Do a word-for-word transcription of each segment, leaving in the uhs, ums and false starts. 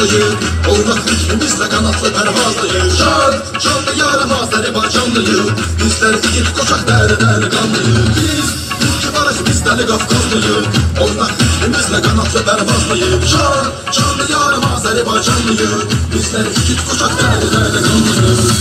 Kafkaslıyız, olmak ritmimizle kanatlı pervazlıyız. Şan, şanlı yarım Azerbaycanlıyız. Bizler iki koçak değerli delikanlıyız. Biz, biz kibarız, biz deli Kafkaslıyız. Olmak ritmimizle kanatlı pervazlıyız. Şan, şanlı yarım Azerbaycanlıyız. Bizler iki koçak değerli delikanlıyız.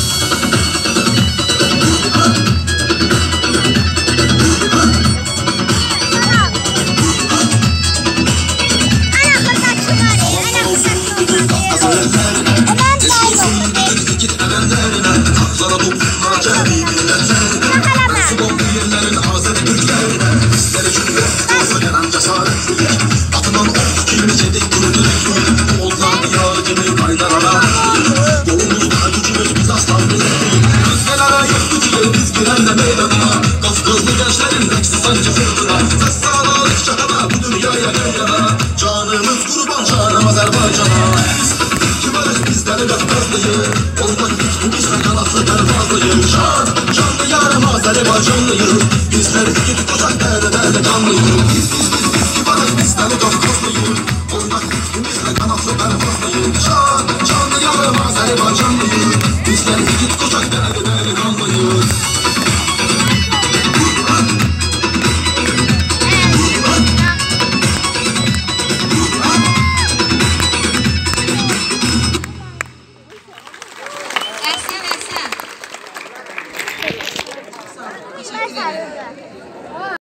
Kafkaslı gençlerin reksi sancı fırtına. Ses sağladıkça kadar bu dünyaya dünyana. Canımız kurban canım Azerbaycan'a. Biz kibarız, biz deli Kafkaslıyız. Olmak ritmimizle kanatlı pervazlıyız. Şan, şanlı yarım Azerbaycanlıyız. Bizler iki koçak değerli delikanlıyız. Biz, biz, biz, biz kibarız, biz deli Kafkaslıyız.